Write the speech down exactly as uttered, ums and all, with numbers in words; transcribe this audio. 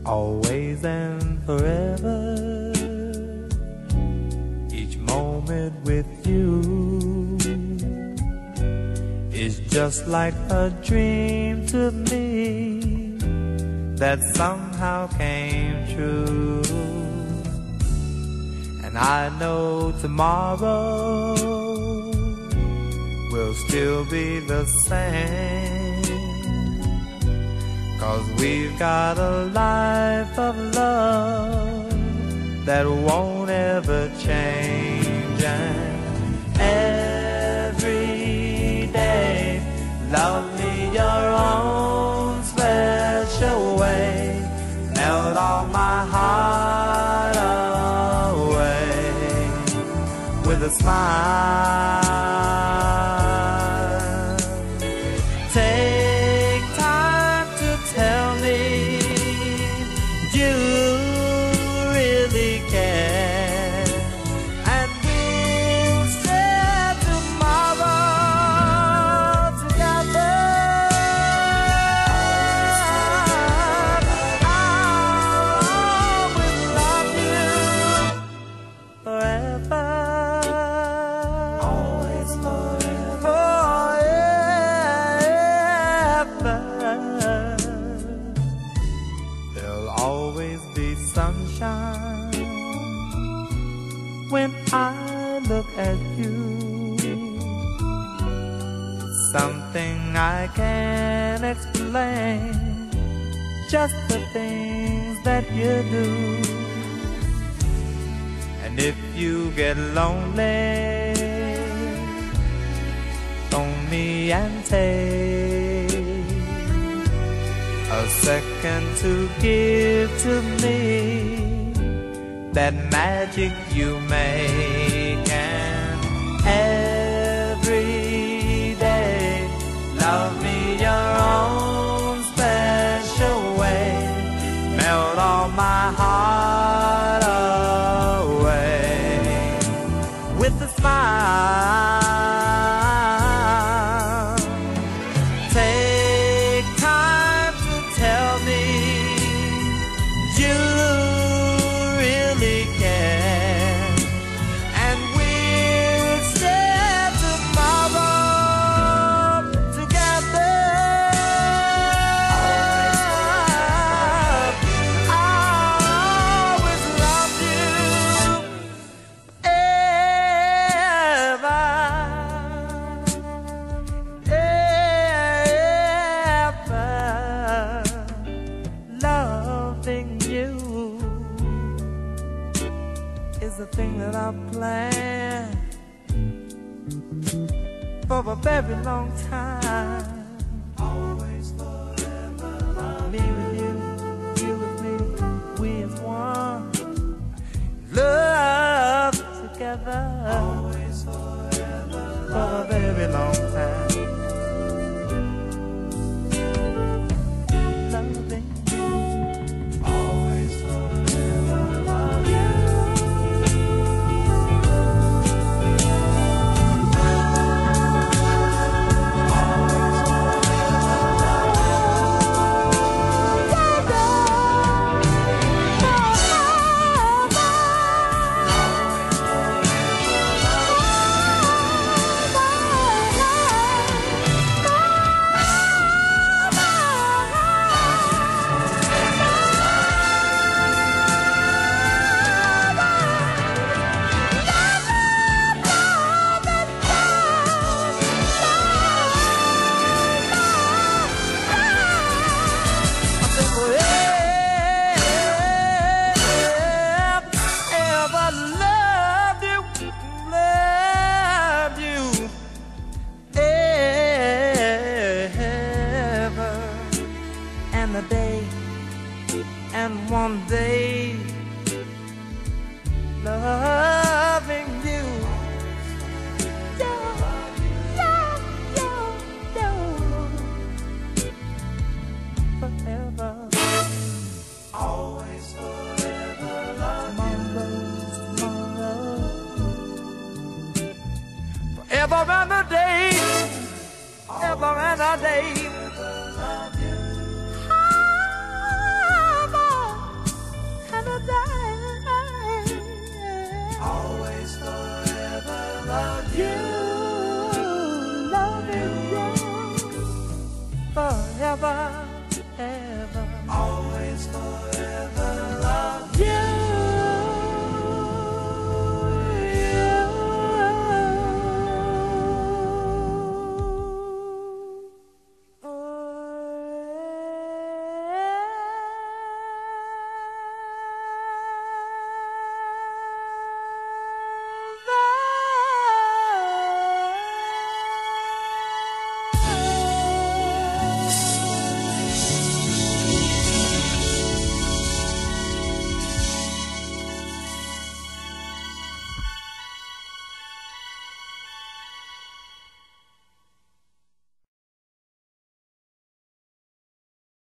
always and forever. Each moment with you is just like a dream to me that somehow came true. And I know tomorrow will still be the same, 'cause we've got a life of love that won't ever change. And every day, love me your own special way, melt all my heart away with a smile. Take time to tell me you really care, and we'll share tomorrow together. I'll always love you forever. Always forever. Forever. There'll always be sunshine when I look at you. Something I can't explain, just the things that you do. And if you get lonely, phone me and take a second to give to me that magic you make. And every day, love me your own special way, melt all my heart away with a smile. Take time to tell me you really care, and we'll share tomorrow together. I'll always love you ever, ever. Loving you is the thing that I've planned for a very long time. Always forever love me with you, you with me, we as one. Love together. Always forever for a very long time. Loving you. Always forever love you. One day, loving you, yeah, yeah, yeah, yeah, forever, always forever, tomorrow, tomorrow, forever and a day, ever and a day. forever.